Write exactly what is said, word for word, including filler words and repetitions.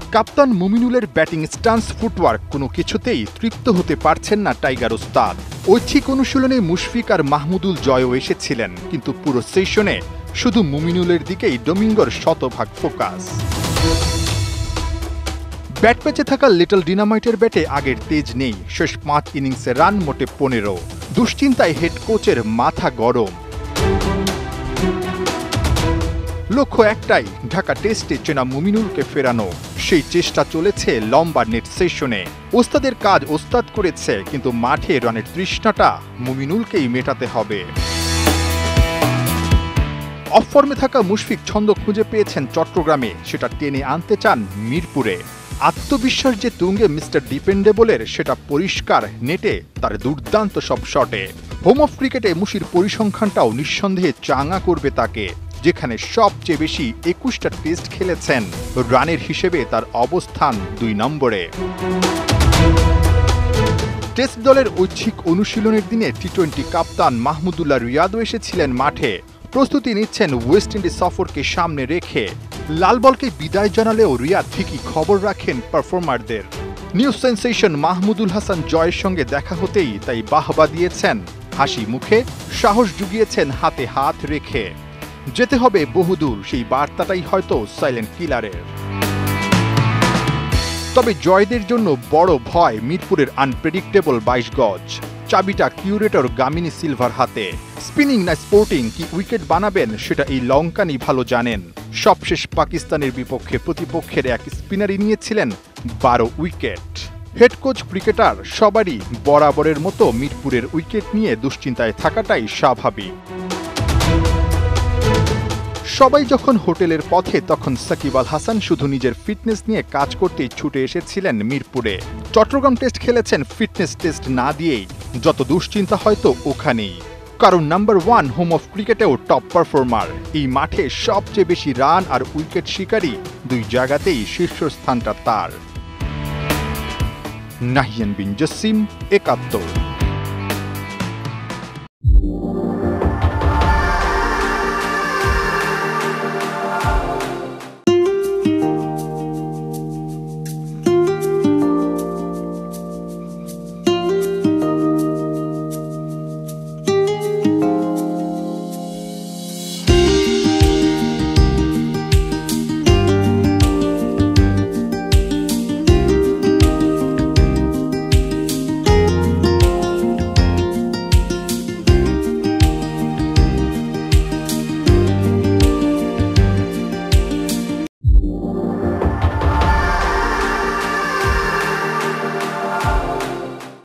কাপ্তান মুমিনুলের batting stance footwork কোনো কিছুতেই তৃপ্ত হতে পারছেন না টাইগার ওস্তাদ। ঐচ্ছিক অনুশীলনে মুশফিক আর মাহমুদুল জয়ও এসেছিলেন, কিন্তু পুরো সেশনে শুধু মুমিনুলের দিকেই ডোমিঙ্গোর শতভাগ ফোকাস। ব্যাট প্যাচে থাকা লিটল ডিনামাইটের ব্যাটে আগের তেজ নেই। শেষ পাঁচ ইনিংসে রান মোটে পনেরো। দুশ্চিন্তায় হেড কোচের মাথা গরম। লক্ষ্য একটাই, ঢাকা টেস্টে চেনা মুমিনুলকে ফেরানো। সেই চেষ্টা চলেছে লম্বা নেট সেশনে। ওস্তাদের কাজ ওস্তাদ করেছে, কিন্তু মাঠে রানের তৃষ্ণাটা মুমিনুলকেই মেটাতে হবে। অফ ফর্মে থাকা মুশফিক ছন্দ খুঁজে পেয়েছেন চট্টগ্রামে, সেটা টেনে আনতে চান মিরপুরে। আত্মবিশ্বাস যে তুঙ্গে মিস্টার ডিপেন্ডেবলের সেটা পরিষ্কার নেটে তার দুর্দান্ত সব শটে। হোম অফ ক্রিকেটে মুশির পরিসংখ্যানটাও নিঃসন্দেহে চাঙা করবে তাকে, যেখানে সবচেয়ে বেশি একুশটা টেস্ট খেলেছেন। রানের হিসেবে তার অবস্থান দুই নম্বরে। টেস্ট দলের ঐচ্ছিক অনুশীলনের দিনে টি টোয়েন্টি কাপ্তান মাহমুদুল্লাহ রিয়াদও এসেছিলেন মাঠে। প্রস্তুতি নিচ্ছেন ওয়েস্ট ইন্ডিজ সফরকে সামনে রেখে। লাল বলকে বিদায় জানালেও রিয়াদ ঠিকই খবর রাখেন পারফর্মারদের। নিউ সেন্সেশন মাহমুদুল হাসান জয়ের সঙ্গে দেখা হতেই তাই বাহবা দিয়েছেন হাসি মুখে, সাহস জুগিয়েছেন হাতে হাত রেখে। যেতে হবে বহুদূর, সেই বার্তাটাই হয়তো সাইলেন্ট কিলারের। তবে জয়দের জন্য বড় ভয় মিরপুরের আনপ্রেডিক্টেবল বাইশ গজ। চাবিটা কিউরেটর গামিনী সিলভার হাতে। স্পিনিং না স্পোর্টিং কি উইকেট বানাবেন সেটা এই লঙ্কানই ভালো জানেন। সবশেষ পাকিস্তানের বিপক্ষে প্রতিপক্ষের এক স্পিনারই নিয়েছিলেন বারো উইকেট। হেড কোচ ক্রিকেটার সবারই বরাবরের মতো মিরপুরের উইকেট নিয়ে দুশ্চিন্তায় থাকাটাই স্বাভাবিক। সবাই যখন হোটেলের পথে, তখন সাকিব আল হাসান শুধু নিজের ফিটনেস নিয়ে কাজ করতেই ছুটে এসেছিলেন মিরপুরে। চট্টগ্রাম টেস্ট খেলেছেন ফিটনেস টেস্ট না দিয়েই। যত দুশ্চিন্তা হয়তো ওখানেই, কারণ নাম্বার ওয়ান হোম অফ ক্রিকেটেও টপ পারফর্মার। এই মাঠে সবচেয়ে বেশি রান আর উইকেট শিকারী দুই জায়গাতেই শীর্ষস্থানটা তার। নাহিয়ান বিন জসিম, একাত্তর।